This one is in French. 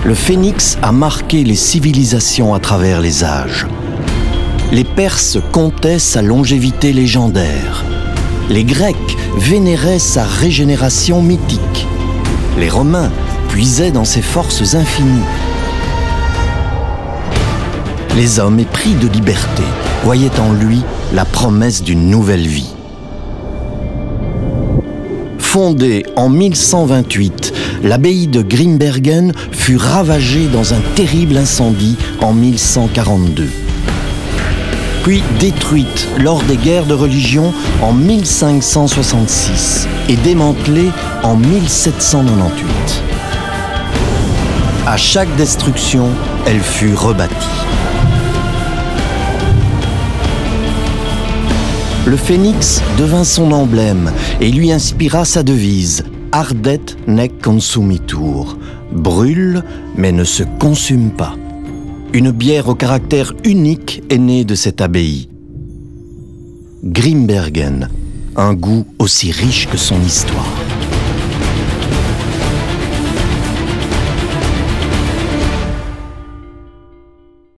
le phénix a marqué les civilisations à travers les âges. Les Perses comptaient sa longévité légendaire. Les Grecs vénéraient sa régénération mythique. Les Romains puisaient dans ses forces infinies. Les hommes épris de liberté voyaient en lui la promesse d'une nouvelle vie. Fondée en 1128, l'abbaye de Grimbergen fut ravagée dans un terrible incendie en 1142. Puis détruite lors des guerres de religion en 1566 et démantelée en 1798. À chaque destruction, elle fut rebâtie. Le phénix devint son emblème et lui inspira sa devise « Ardet nec consumitur » « Brûle, mais ne se consume pas ». Une bière au caractère unique est née de cette abbaye. Grimbergen, un goût aussi riche que son histoire.